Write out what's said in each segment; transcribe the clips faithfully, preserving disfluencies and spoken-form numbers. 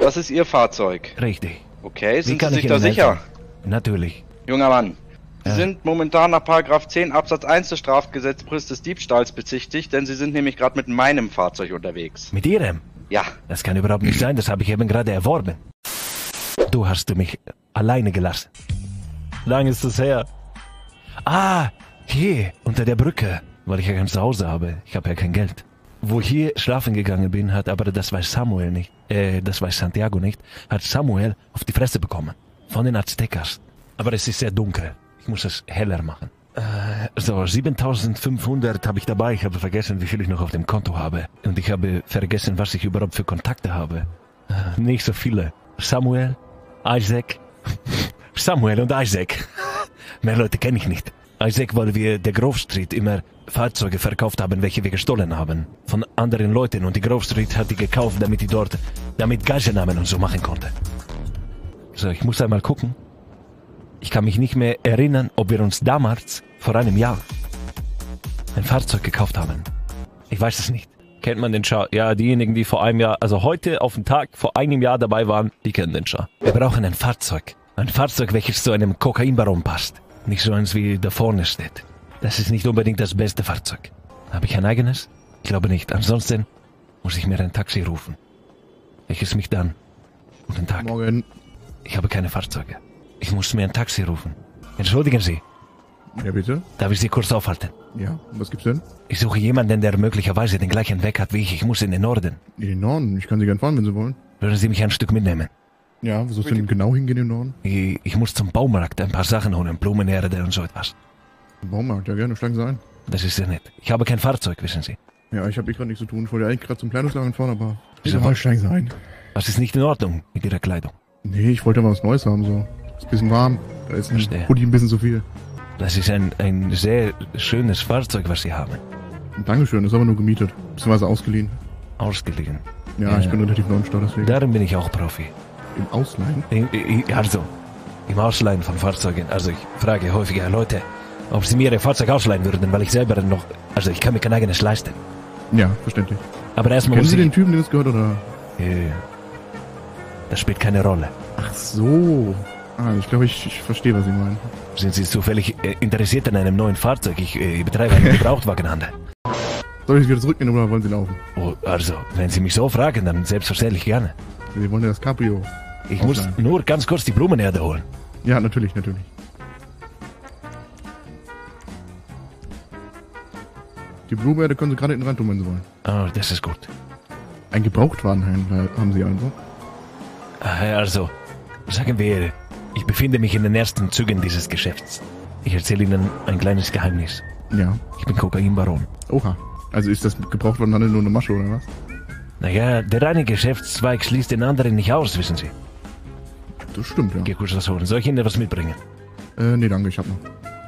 Das ist Ihr Fahrzeug. Richtig. Okay, sind Wie kann Sie ich sich da Ihnen sicher? helfen? Natürlich. Junger Mann, Sie Ja. sind momentan nach Paragraph zehn Absatz eins des Strafgesetzbuches des Diebstahls bezichtigt, denn Sie sind nämlich gerade mit meinem Fahrzeug unterwegs. Mit Ihrem? Ja. Das kann überhaupt nicht sein, das habe ich eben gerade erworben. Du hast mich alleine gelassen. Lang ist es her. Ah, hier, unter der Brücke, weil ich ja kein Zuhause habe. Ich habe ja kein Geld. Wo ich hier schlafen gegangen bin, hat aber, das weiß Samuel nicht, äh, das weiß Santiago nicht, hat Samuel auf die Fresse bekommen. Von den Aztecas. Aber es ist sehr dunkel. Ich muss es heller machen. Äh, so, siebentausendfünfhundert habe ich dabei. Ich habe vergessen, wie viel ich noch auf dem Konto habe. Und ich habe vergessen, was ich überhaupt für Kontakte habe. Äh, nicht so viele. Samuel, Isaac, Samuel und Isaac. Mehr Leute kenne ich nicht. Isaac, weil wir der Grove Street immer Fahrzeuge verkauft haben, welche wir gestohlen haben. Von anderen Leuten. Und die Grove Street hat die gekauft, damit die dort, damit Geiselnahmen und so machen konnte. So, ich muss einmal gucken. Ich kann mich nicht mehr erinnern, ob wir uns damals, vor einem Jahr, ein Fahrzeug gekauft haben. Ich weiß es nicht. Kennt man den Char? Ja, diejenigen, die vor einem Jahr, also heute auf den Tag vor einem Jahr dabei waren, die kennen den Char. Wir brauchen ein Fahrzeug. Ein Fahrzeug, welches zu einem Kokainbaron passt. Nicht so eins wie da vorne steht. Das ist nicht unbedingt das beste Fahrzeug. Habe ich ein eigenes? Ich glaube nicht. Ansonsten muss ich mir ein Taxi rufen. Welches mich dann? Guten Tag. Morgen. Ich habe keine Fahrzeuge. Ich muss mir ein Taxi rufen. Entschuldigen Sie. Ja, bitte? Darf ich Sie kurz aufhalten? Ja, was gibt's denn? Ich suche jemanden, der möglicherweise den gleichen Weg hat wie ich. Ich muss in den Norden. In den Norden. Ich kann Sie gern fahren, wenn Sie wollen. Würden Sie mich ein Stück mitnehmen? Ja, wo sollst du denn genau hingehen im Norden? Ich, ich muss zum Baumarkt ein paar Sachen holen. Blumenerde und so etwas. Im Baumarkt, ja gerne. Steigen Sie ein. Das ist sehr nett. Ich habe kein Fahrzeug, wissen Sie. Ja, ich habe eh gerade nichts zu tun. Ich wollte eigentlich gerade zum Kleidungsladen fahren, aber... Wieso? Egal, steigen Sie ein. Was ist nicht in Ordnung mit Ihrer Kleidung? Nee, ich wollte mal was Neues haben, so. Ist ein bisschen warm. Da ist ein Verstehe. Pulli ein bisschen zu viel. Das ist ein, ein sehr schönes Fahrzeug, was Sie haben. Dankeschön, ist aber nur gemietet. Beziehungsweise ausgeliehen. Ausgeliehen. Ja, Ja. ich bin relativ neu im Stau, deswegen. Darin bin ich auch Profi. Im Ausleihen? Ich, ich, also, im Ausleihen von Fahrzeugen. Also ich frage häufiger Leute, ob sie mir ihr Fahrzeug ausleihen würden, weil ich selber noch... Also ich kann mir kein eigenes leisten. Ja, verständlich. Aber erstmal Kennen muss Sie ich... den Typen, den es gehört, oder? Äh, das spielt keine Rolle. Ach so. Ah, ich glaube, ich, ich verstehe, was Sie meinen. Sind Sie zufällig äh, interessiert an einem neuen Fahrzeug? Ich äh, betreibe einen Gebrauchtwagenhandel. Soll ich wieder zurückgehen oder wollen Sie laufen? Oh, also, wenn Sie mich so fragen, dann selbstverständlich gerne. Sie wollen ja das Cabrio. Ich muss Ausleihen. nur ganz kurz die Blumenerde holen. Ja, natürlich, natürlich. Die Blumenerde können Sie gerade hinten rein tun, wenn Sie wollen. Oh, das ist gut. Ein Gebrauchtwarenhändler haben Sie also? Ah, Also, sagen wir, ich befinde mich in den ersten Zügen dieses Geschäfts. Ich erzähle Ihnen ein kleines Geheimnis. Ja. Ich bin Kokainbaron. Oha. Also ist das Gebrauchtwarenhandel nur eine Masche, oder was? Naja, der eine Geschäftszweig schließt den anderen nicht aus, wissen Sie. Das stimmt, ja. Geh kurz was holen. Soll ich Ihnen was mitbringen? Äh, nee, danke, ich hab noch.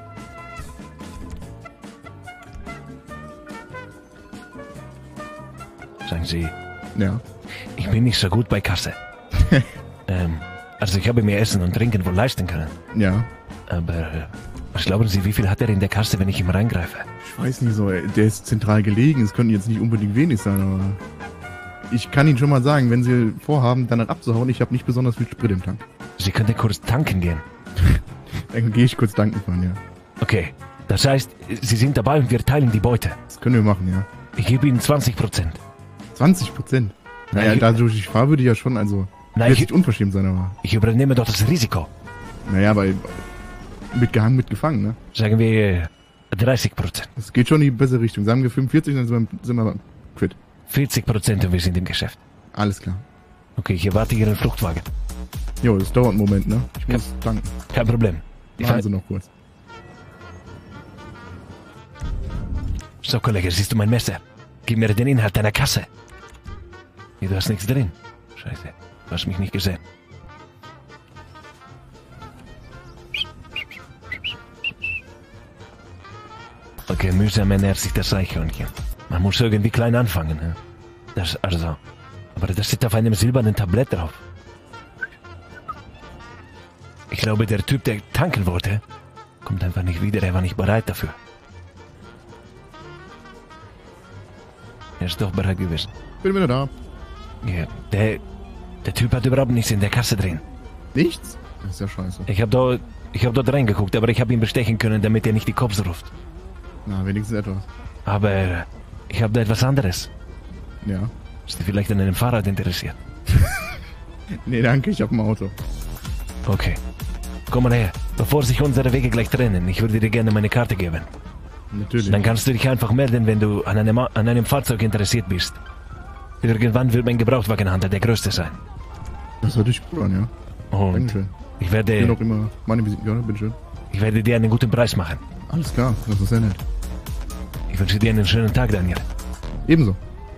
Sagen Sie, Ja. ich bin nicht so gut bei Kasse. ähm, also ich habe mir Essen und Trinken wohl leisten können. Ja. Aber äh, was glauben Sie, wie viel hat er in der Kasse, wenn ich ihm reingreife? Ich weiß nicht so, ey, der ist zentral gelegen, es könnten jetzt nicht unbedingt wenig sein, aber... Ich kann Ihnen schon mal sagen, wenn Sie vorhaben, danach abzuhauen, ich habe nicht besonders viel Sprit im Tank. Sie könnten kurz tanken gehen. Dann gehe ich kurz tanken fahren, ja. Okay, das heißt, Sie sind dabei und wir teilen die Beute. Das können wir machen, ja. Ich gebe Ihnen zwanzig Prozent. zwanzig Prozent? Naja, ich- dadurch ich fahre, würde ich ja schon, also... Nein, Wird ich- nicht unverschämt sein, aber... Ich übernehme doch das Risiko. Naja, weil... Mitgehangen, mitgefangen, ne? Sagen wir äh, dreißig Prozent. Das geht schon in die bessere Richtung. Sagen wir fünfundvierzig, dann sind wir, sind wir quitt. vierzig Prozent und wir sind im Geschäft. Alles klar. Okay, ich erwarte Ihren Fluchtwagen. Jo, das dauert einen Moment, ne? Ich muss tanken. Kein Problem. Ich Machen fahr- Sie noch kurz. So, Kollege, siehst du mein Messer? Gib mir den Inhalt deiner Kasse. Nee, du hast nichts drin. Scheiße, du hast mich nicht gesehen. Okay, mühsam ernährt sich das Eichhörnchen. Man muss irgendwie klein anfangen, ne? Das, also... Aber das steht auf einem silbernen Tablett drauf. Ich glaube, der Typ, der tanken wollte, kommt einfach nicht wieder. Er war nicht bereit dafür. Er ist doch bereit gewesen. Bin wieder da. Ja, der, Der Typ hat überhaupt nichts in der Kasse drin. Nichts? Das ist ja scheiße. Ich habe dort, ich hab dort reingeguckt, aber ich habe ihn bestechen können, damit er nicht die Cops ruft. Na, wenigstens etwas. Aber äh, ich habe da etwas anderes. Ja. Ist dir vielleicht an einem Fahrrad interessiert? Nee, danke, ich hab ein Auto. Okay. Komm mal her, bevor sich unsere Wege gleich trennen. Ich würde dir gerne meine Karte geben. Natürlich. Dann kannst du dich einfach melden, wenn du an einem, an einem Fahrzeug interessiert bist. Irgendwann wird mein Gebrauchtwagenhandel der größte sein. Das hört sich gut an, ja. Und Dankeschön. ich Ich werde, will auch immer meine Visitenkarte, bitteschön. ich werde dir einen guten Preis machen. Alles klar, das ist sehr nett. Ich wünsche dir einen schönen Tag, Daniel. Ebenso.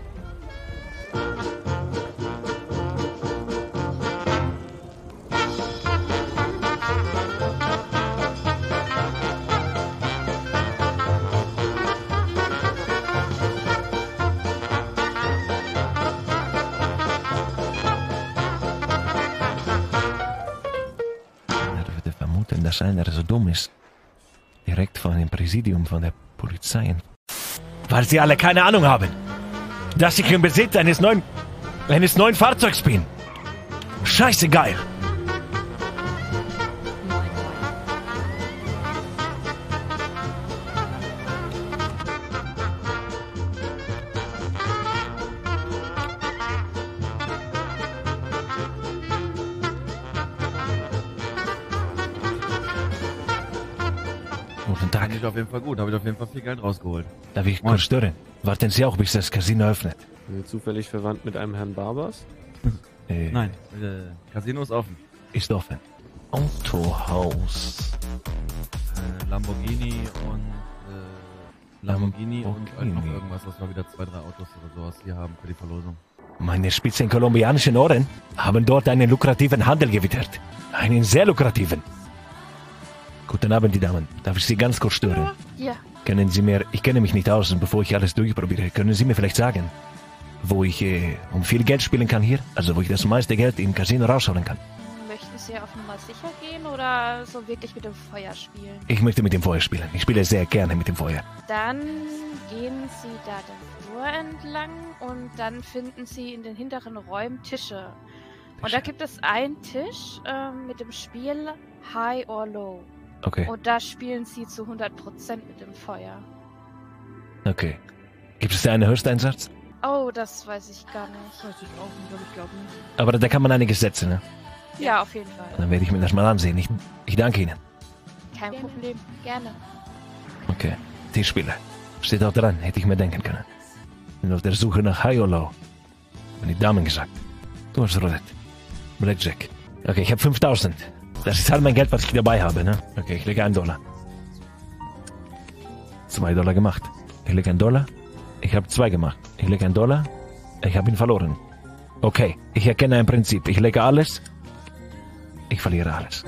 Er würde vermuten, dass einer so dumm ist. Direkt vor dem Präsidium von der Polizei. Weil sie alle keine Ahnung haben, dass ich im Besitz eines neuen, eines neuen Fahrzeugs bin. Scheiße geil. Guten Tag. Fand ich auf jeden Fall gut, habe ich auf jeden Fall viel Geld rausgeholt. Darf ich kurz stören? Warten Sie auch, bis das Casino öffnet. Sind Sie zufällig verwandt mit einem Herrn Barbers? Äh, Nein, äh, Casino ist offen. Ist offen. Autohaus. Äh, Lamborghini und äh, Lamborghini, und halt noch Lamborghini. irgendwas, was wir wieder zwei, drei Autos oder sowas hier haben für die Verlosung. Meine spitzen kolumbianischen Ohren haben dort einen lukrativen Handel gewittert. Einen sehr lukrativen. Guten Abend, die Damen. Darf ich Sie ganz kurz stören? Ja, Können Sie mir, ich kenne mich nicht aus, und bevor ich alles durchprobiere, können Sie mir vielleicht sagen, wo ich äh, um viel Geld spielen kann hier? Also wo ich das meiste Geld im Casino rausholen kann? möchten Sie auf Nummer sicher gehen oder so wirklich mit dem Feuer spielen? Ich möchte mit dem Feuer spielen. Ich spiele sehr gerne mit dem Feuer. Dann gehen Sie da den Flur entlang und dann finden Sie in den hinteren Räumen Tische. Und da Tische. gibt es einen Tisch ähm, mit dem Spiel High or Low. Okay, Und da spielen Sie zu hundert Prozent mit dem Feuer. okay. Gibt es da einen Höchsteinsatz? Oh, das weiß ich gar nicht. Weiß ich auch nicht, aber ich glaube nicht. Aber da kann man einiges setzen, ne? Ja, auf jeden Fall. Dann werde ich mir das mal ansehen. Ich, ich danke Ihnen. Kein Gerne. Problem. Gerne. Okay. Tischspieler. Steht auch dran, hätte ich mir denken können. Bin auf der Suche nach High or Low. Haben die Damen gesagt. Du hast Roulette. Blackjack. Okay, ich habe fünftausend. Das ist halt mein Geld, was ich dabei habe, ne? Okay, ich lege einen Dollar. Zwei Dollar gemacht. Ich lege einen Dollar. Ich habe zwei gemacht. Ich lege einen Dollar. Ich habe ihn verloren. Okay, ich erkenne ein Prinzip. Ich lege alles. Ich verliere alles.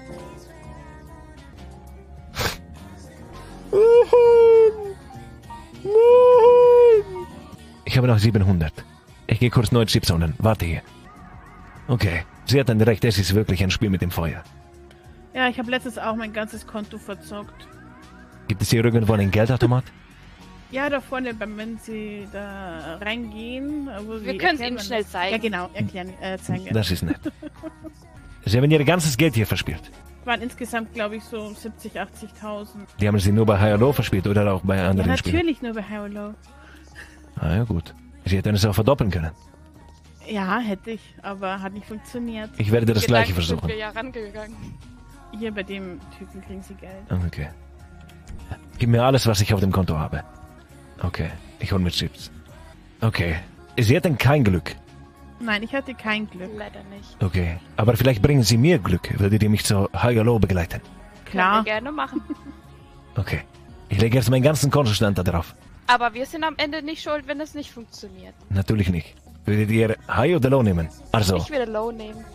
Ich habe noch siebenhundert. Ich gehe kurz neue Chips holen. Warte hier. Okay, sie hat dann recht. Es ist wirklich ein Spiel mit dem Feuer. Ja, ich habe letztens auch mein ganzes Konto verzockt. Gibt es hier irgendwo einen Geldautomat? Ja, da vorne, beim- wenn Sie da reingehen, wo Sie Wir können es erklären, Ihnen wann schnell das- zeigen. Ja, genau, erklären, äh, zeigen. Das ist nett. Sie haben ihr ganzes Geld hier verspielt. Waren insgesamt, glaube ich, so siebzig, achtzigtausend. Die haben sie nur bei High or Low verspielt oder auch bei Ja, anderen Spielen? natürlich nur bei High or Low. Ah ja, gut. Sie hätten es auch verdoppeln können. Ja, hätte ich, aber hat nicht funktioniert. Ich werde das gleiche Gedanken sind versuchen. wir ja rangegangen. Hier bei dem Typen kriegen Sie Geld. Okay. Gib mir alles, was ich auf dem Konto habe. Okay, ich hole mir Chips. Okay. Sie hatten kein Glück. Nein, ich hatte kein Glück. Leider nicht. Okay. Aber vielleicht bringen Sie mir Glück. Würdet ihr mich zu High or Low begleiten? Können Klar. wir gerne machen. Okay. Ich lege jetzt meinen ganzen Kontostand da drauf. Aber wir sind am Ende nicht schuld, wenn es nicht funktioniert. Natürlich nicht. Würdet ihr High oder Low nehmen? Also, Ich würde Low nehmen.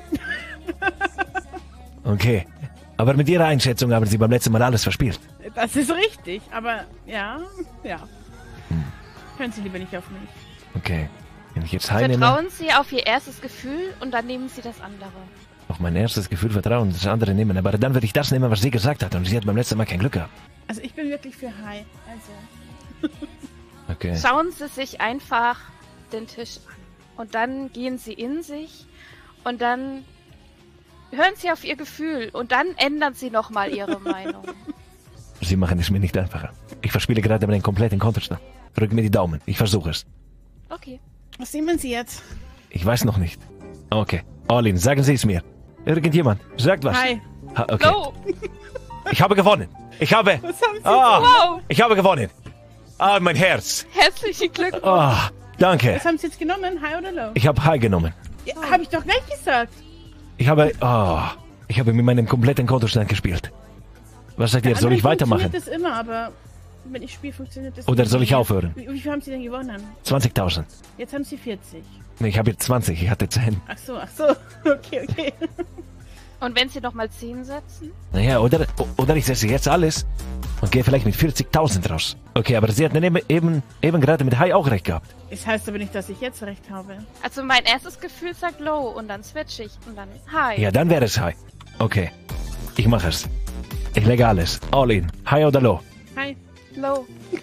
okay. Aber mit Ihrer Einschätzung haben Sie beim letzten Mal alles verspielt. Das ist richtig, aber ja, ja. Hören Sie lieber nicht auf mich. Okay. Wenn ich jetzt High nehme, Vertrauen Sie auf Ihr erstes Gefühl und dann nehmen Sie das andere. auf mein erstes Gefühl vertrauen und das andere nehmen. Aber dann würde ich das nehmen, was sie gesagt hat. Und sie hat beim letzten Mal kein Glück gehabt. Also ich bin wirklich für High. Also. Okay. Schauen Sie sich einfach den Tisch an. Und dann gehen Sie in sich Und dann hören Sie auf Ihr Gefühl und dann ändern Sie nochmal Ihre Meinung. Sie machen es mir nicht einfacher. Ich verspiele gerade meinen kompletten Konterstand. Drück mir die Daumen. Ich versuche es. Okay. Was nehmen Sie jetzt? Ich weiß noch nicht. Okay. Olin, sagen Sie es mir. Irgendjemand. Sagt was. Hi. Ha, okay. Low! Ich habe gewonnen. Ich habe... Was haben Sie? Ah, Wow! ich habe gewonnen. Ah, mein Herz. Herzlichen Glückwunsch! Ah, danke. Was haben Sie jetzt genommen? High oder low? Ich habe High genommen. Ja, habe ich doch gleich gesagt. Ich habe... Ah, ich habe mit meinem kompletten Kontostand gespielt. Was sagt ihr? Soll ich weitermachen? Funktioniert das immer, aber wenn ich spiele, funktioniert das Oder nicht. soll ich aufhören? Wie, wie viel haben Sie denn gewonnen? zwanzigtausend. Jetzt haben Sie vierzig. Nee, ich habe jetzt zwanzig. Ich hatte zehn. Ach so, ach so. Okay, okay. Und wenn Sie nochmal zehn setzen? Naja, oder, oder ich setze jetzt alles und gehe vielleicht mit vierzigtausend raus. Okay, aber sie hat eben, eben, eben gerade mit High auch recht gehabt. Das heißt aber nicht, dass ich jetzt recht habe. Also mein erstes Gefühl sagt Low und dann switch ich und dann High. Ja, dann wäre es High. Okay, ich mache es. Ich lege alles. All in. High oder Low. Hi. Low.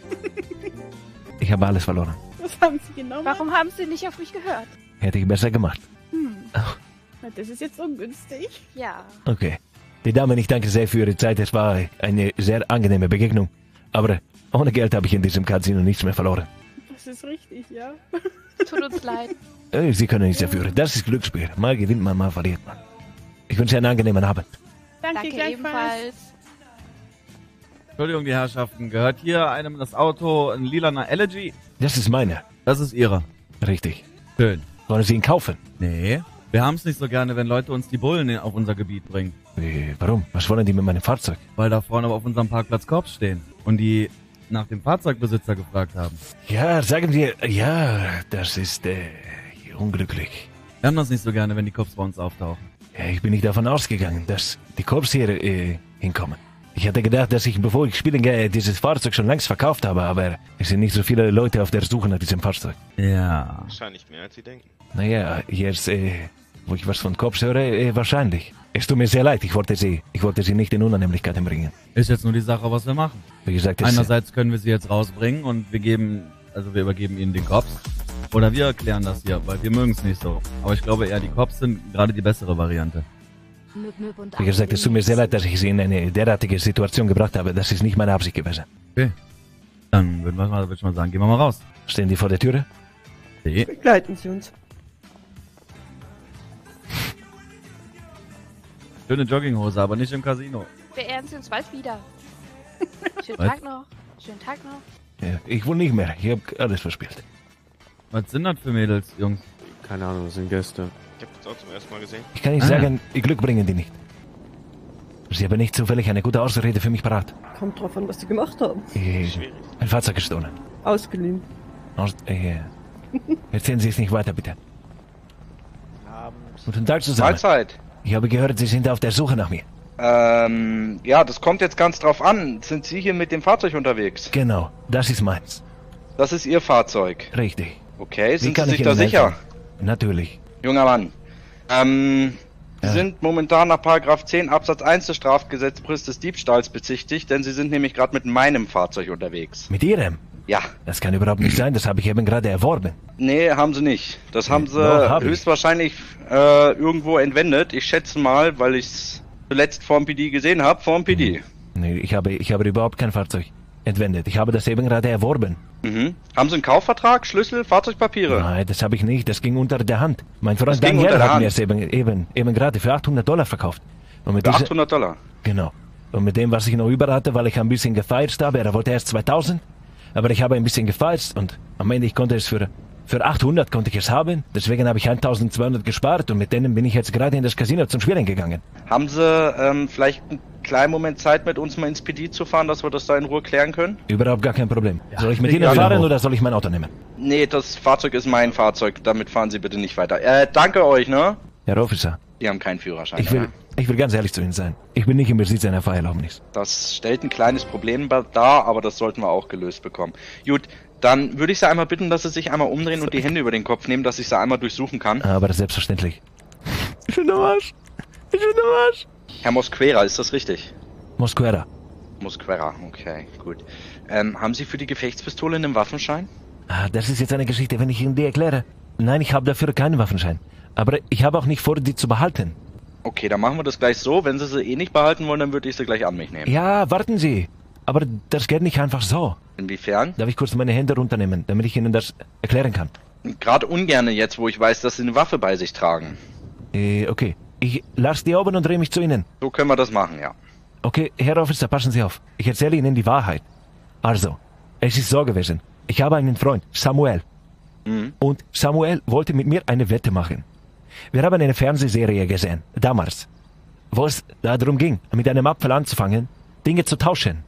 Ich habe alles verloren. Was haben Sie genommen? Warum haben Sie nicht auf mich gehört? Hätte ich besser gemacht. Das ist jetzt ungünstig. Ja. Okay. Die Damen, ich danke sehr für Ihre Zeit. Es war eine sehr angenehme Begegnung. Aber ohne Geld habe ich in diesem Casino nichts mehr verloren. Das ist richtig, ja. Tut uns leid. Äh, Sie können nichts dafür. Das ist Glücksspiel. Mal gewinnt man, mal verliert man. Ich wünsche einen angenehmen Abend. Danke, Danke gleichfalls. ebenfalls. Entschuldigung, die Herrschaften. Gehört hier einem das Auto ein lilaner Elegy? Das ist meine. Das ist Ihrer. Richtig. Schön. Wollen Sie ihn kaufen? Nee. Wir haben es nicht so gerne, wenn Leute uns die Bullen auf unser Gebiet bringen. Äh, warum? Was wollen die mit meinem Fahrzeug? Weil da vorne auf unserem Parkplatz Cops stehen. Und die nach dem Fahrzeugbesitzer gefragt haben. Ja, sagen wir, ja, das ist äh, unglücklich. Wir haben das nicht so gerne, wenn die Cops bei uns auftauchen. Ja, ich bin nicht davon ausgegangen, dass die Cops hier äh, hinkommen. Ich hatte gedacht, dass ich, bevor ich spielen gehe, dieses Fahrzeug schon längst verkauft habe, aber es sind nicht so viele Leute auf der Suche nach diesem Fahrzeug. Ja. Wahrscheinlich mehr, als Sie denken. Naja, jetzt, äh, wo ich was von Cops höre, äh, wahrscheinlich. Es tut mir sehr leid, ich wollte sie, ich wollte sie nicht in Unannehmlichkeiten bringen. Ist jetzt nur die Sache, was wir machen. Wie gesagt, es, Einerseits können wir sie jetzt rausbringen und wir geben, also wir übergeben ihnen den Cops. Oder wir erklären das hier, weil wir mögen es nicht so. Aber ich glaube eher, die Cops sind gerade die bessere Variante. wie gesagt, es tut mir sehr leid, dass ich sie in eine derartige Situation gebracht habe. Das ist nicht meine Absicht gewesen. Okay. Dann würden wir mal, würde ich mal sagen, gehen wir mal raus. Stehen die vor der Türe? Okay. Begleiten Sie uns. Schöne Jogginghose, aber nicht im Casino. Beehren Sie uns bald wieder. Schönen Was? Tag noch. Schönen Tag noch. Ja, ich wohl nicht mehr. Ich habe alles verspielt. Was sind das für Mädels, Jungs? Keine Ahnung, das sind Gäste. Ich habe das auch zum ersten Mal gesehen. Ich kann Ihnen Ah. sagen, Glück bringen die nicht. Sie haben nicht zufällig eine gute Ausrede für mich parat. Kommt drauf an, was Sie gemacht haben. Äh, Schwierig. ein Fahrzeug gestohlen. Ausgeliehen. Aus, äh, erzählen Sie es nicht weiter, bitte. Guten Tag zusammen. Mahlzeit. Ich habe gehört, Sie sind auf der Suche nach mir. Ähm, ja, das kommt jetzt ganz drauf an. Sind Sie hier mit dem Fahrzeug unterwegs? Genau, das ist meins. Das ist Ihr Fahrzeug. Richtig. Okay, Wie sind Sie kann sich ich da Ihnen sicher? helfen? Natürlich. Junger Mann. Ähm, Sie Ja. sind momentan nach Paragraph zehn Absatz eins des Strafgesetzbuches des Diebstahls bezichtigt, denn Sie sind nämlich gerade mit meinem Fahrzeug unterwegs. Mit Ihrem? Ja. Das kann überhaupt nicht sein, das habe ich eben gerade erworben. Nee, haben Sie nicht. Das haben Sie Doch, hab ich. höchstwahrscheinlich äh, irgendwo entwendet. Ich schätze mal, weil ich es zuletzt vorm P D gesehen habe, vorm P D. Nee, ich habe, ich habe überhaupt kein Fahrzeug entwendet. Ich habe das eben gerade erworben. Mhm. Haben Sie einen Kaufvertrag, Schlüssel, Fahrzeugpapiere? Nein, das habe ich nicht. Das ging unter der Hand. Mein Freund Das ging Daniel unter der hat Hand. mir es eben, eben, eben gerade für achthundert Dollar verkauft. Und mit Für dieser- achthundert Dollar. Genau. Und mit dem, was ich noch über hatte, weil ich ein bisschen gefeiert habe, er wollte erst zweitausend, aber ich habe ein bisschen gefeiert und am Ende ich konnte es für, für achthundert konnte ich es haben. Deswegen habe ich eintausendzweihundert gespart und mit denen bin ich jetzt gerade in das Casino zum Spielen gegangen. Haben Sie ähm, vielleicht einen kleinen Moment Zeit, mit uns mal ins P D zu fahren, dass wir das da in Ruhe klären können? Überhaupt gar kein Problem. soll ich mit bring Ihnen ihn fahren hoch. oder soll ich mein Auto nehmen? Nee, das Fahrzeug ist mein Fahrzeug. Damit fahren Sie bitte nicht weiter. Äh, danke euch, ne? Herr Officer, Die haben keinen Führerschein. ich will, oder? ich will ganz ehrlich zu Ihnen sein. Ich bin nicht im Besitz einer Fahrerlaubnis. Das stellt ein kleines Problem ba- dar, aber das sollten wir auch gelöst bekommen. Gut, dann würde ich Sie einmal bitten, dass Sie sich einmal umdrehen und die Hände über den Kopf nehmen, dass ich Sie einmal durchsuchen kann. Aber selbstverständlich. Ich bin der Arsch. Ich bin der Arsch. Herr Mosquera, ist das richtig? Mosquera. Mosquera, okay, gut. Ähm, haben Sie für die Gefechtspistole einen Waffenschein? Ah, das ist jetzt eine Geschichte, wenn ich Ihnen die erkläre. Nein, ich habe dafür keinen Waffenschein. Aber ich habe auch nicht vor, die zu behalten. Okay, dann machen wir das gleich so. Wenn Sie sie eh nicht behalten wollen, dann würde ich sie gleich an mich nehmen. Ja, warten Sie. Aber das geht nicht einfach so. Inwiefern? Darf ich kurz meine Hände runternehmen, damit ich Ihnen das erklären kann? Gerade ungerne jetzt, wo ich weiß, dass Sie eine Waffe bei sich tragen. Äh, okay. Ich lasse die oben und drehe mich zu Ihnen. So können wir das machen, ja. Okay, Herr Officer, passen Sie auf. Ich erzähle Ihnen die Wahrheit. Also, es ist so gewesen. Ich habe einen Freund, Samuel. Mhm. Und Samuel wollte mit mir eine Wette machen. Wir haben eine Fernsehserie gesehen, damals, wo es darum ging, mit einem Apfel anzufangen, Dinge zu tauschen.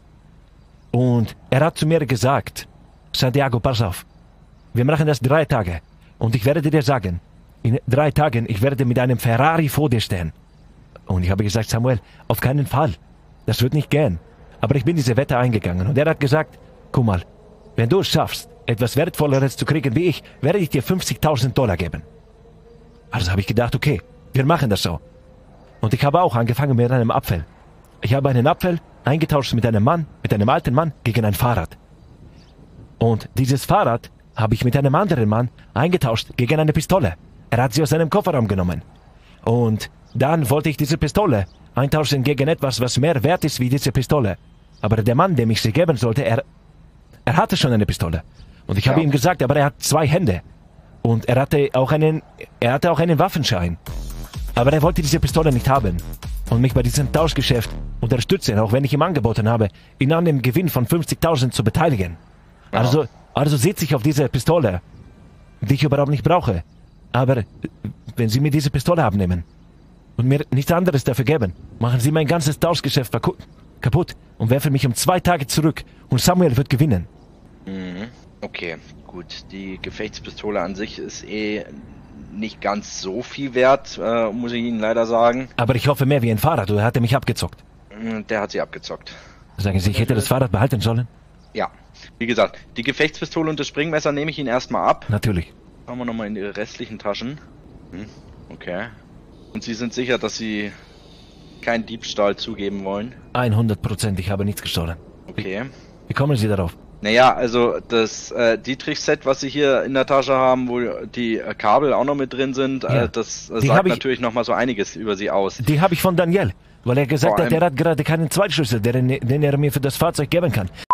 Und er hat zu mir gesagt, Santiago, pass auf, wir machen das drei Tage. Und ich werde dir sagen, in drei Tagen, ich werde mit einem Ferrari vor dir stehen. Und ich habe gesagt, Samuel, auf keinen Fall. Das wird nicht gehen. Aber ich bin diese Wette eingegangen. Und er hat gesagt, guck mal, wenn du es schaffst, etwas Wertvolleres zu kriegen wie ich, werde ich dir fünfzigtausend Dollar geben. Also habe ich gedacht, okay, wir machen das so. Und ich habe auch angefangen mit einem Apfel. Ich habe einen Apfel eingetauscht mit einem Mann, mit einem alten Mann, gegen ein Fahrrad. Und dieses Fahrrad habe ich mit einem anderen Mann eingetauscht gegen eine Pistole. Er hat sie aus seinem Kofferraum genommen. Und dann wollte ich diese Pistole eintauschen gegen etwas, was mehr wert ist wie diese Pistole. Aber der Mann, dem ich sie geben sollte, er, er hatte schon eine Pistole. Und ich habe Ja. ihm gesagt, aber er hat zwei Hände. Und er hatte auch einen, er hatte auch einen Waffenschein. Aber er wollte diese Pistole nicht haben. Und mich bei diesem Tauschgeschäft unterstützen, auch wenn ich ihm angeboten habe, ihn an dem Gewinn von fünfzigtausend zu beteiligen. Ja. Also, also sitze ich auf diese Pistole, die ich überhaupt nicht brauche. Aber wenn Sie mir diese Pistole abnehmen und mir nichts anderes dafür geben, machen Sie mein ganzes Tauschgeschäft kaputt und werfen mich um zwei Tage zurück und Samuel wird gewinnen. Mhm. Okay, gut. Die Gefechtspistole an sich ist eh nicht ganz so viel wert, äh, muss ich Ihnen leider sagen. Aber ich hoffe mehr wie ein Fahrrad, oder hat er mich abgezockt? Der hat sie abgezockt. Sagen Sie, ich hätte das Fahrrad behalten sollen? Ja. Wie gesagt, die Gefechtspistole und das Springmesser nehme ich Ihnen erstmal ab. Natürlich. Schauen wir nochmal in Ihre restlichen Taschen. Hm, okay. Und Sie sind sicher, dass Sie keinen Diebstahl zugeben wollen? hundert Prozent, ich habe nichts gestohlen. Okay. Wie kommen Sie darauf? Naja, also das äh, Dietrich-Set, was Sie hier in der Tasche haben, wo die äh, Kabel auch noch mit drin sind, Ja. äh, das äh, Die sagt hab ich- natürlich nochmal so einiges über Sie aus. Die habe ich von Daniel, weil er gesagt Vor hat, er allem- hat gerade keinen Zweitschlüssel, den, den er mir für das Fahrzeug geben kann.